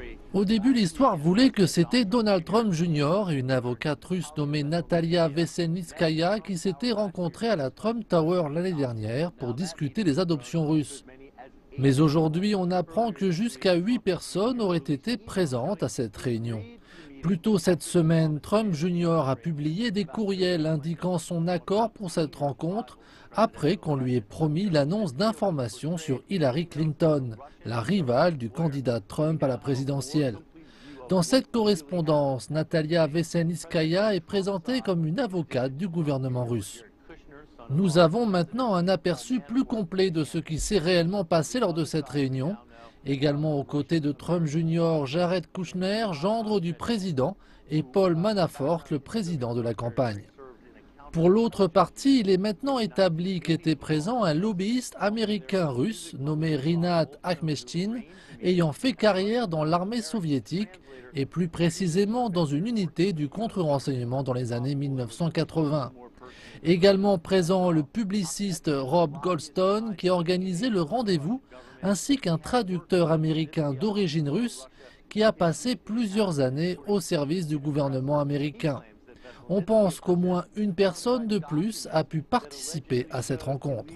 Au début, l'histoire voulait que c'était Donald Trump Jr. et une avocate russe nommée Natalia Veselnitskaya qui s'étaient rencontrés à la Trump Tower l'année dernière pour discuter des adoptions russes. Mais aujourd'hui, on apprend que jusqu'à 8 personnes auraient été présentes à cette réunion. Plus tôt cette semaine, Trump Jr. a publié des courriels indiquant son accord pour cette rencontre après qu'on lui ait promis l'annonce d'informations sur Hillary Clinton, la rivale du candidat Trump à la présidentielle. Dans cette correspondance, Natalia Veselnitskaya est présentée comme une avocate du gouvernement russe. Nous avons maintenant un aperçu plus complet de ce qui s'est réellement passé lors de cette réunion. Également aux côtés de Trump Jr., Jared Kushner, gendre du président, et Paul Manafort, le président de la campagne. Pour l'autre partie, il est maintenant établi qu'était présent un lobbyiste américain-russe nommé Rinat Akhmetshin, ayant fait carrière dans l'armée soviétique et plus précisément dans une unité du contre-renseignement dans les années 1980. Également présent le publiciste Rob Goldstone qui a organisé le rendez-vous, ainsi qu'un traducteur américain d'origine russe qui a passé plusieurs années au service du gouvernement américain. On pense qu'au moins une personne de plus a pu participer à cette rencontre.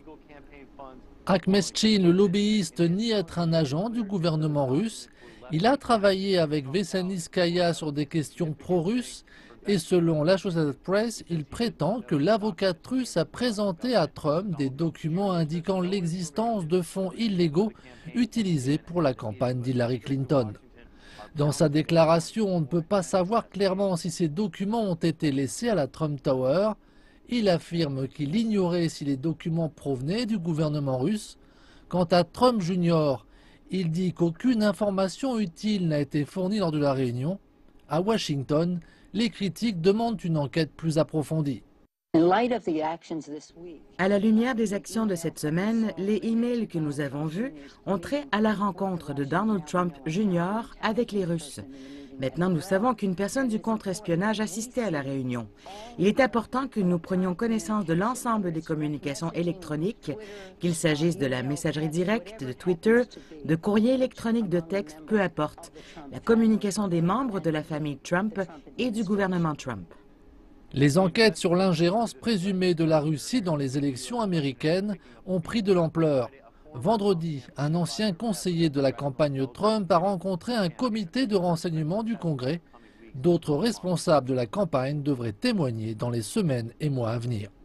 Akhmetshin, le lobbyiste, nie être un agent du gouvernement russe. Il a travaillé avec Veselnitskaya sur des questions pro-russes et selon l'Associated Press, il prétend que l'avocate russe a présenté à Trump des documents indiquant l'existence de fonds illégaux utilisés pour la campagne d'Hillary Clinton. Dans sa déclaration, on ne peut pas savoir clairement si ces documents ont été laissés à la Trump Tower. Il affirme qu'il ignorait si les documents provenaient du gouvernement russe. Quant à Trump Jr., il dit qu'aucune information utile n'a été fournie lors de la réunion. À Washington, les critiques demandent une enquête plus approfondie. À la lumière des actions de cette semaine, les emails que nous avons vus ont trait à la rencontre de Donald Trump Jr. avec les Russes. Maintenant, nous savons qu'une personne du contre-espionnage assistait à la réunion. Il est important que nous prenions connaissance de l'ensemble des communications électroniques, qu'il s'agisse de la messagerie directe, de Twitter, de courrier électronique, de texte, peu importe. La communication des membres de la famille Trump et du gouvernement Trump. Les enquêtes sur l'ingérence présumée de la Russie dans les élections américaines ont pris de l'ampleur. Vendredi, un ancien conseiller de la campagne Trump a rencontré un comité de renseignement du Congrès. D'autres responsables de la campagne devraient témoigner dans les semaines et mois à venir.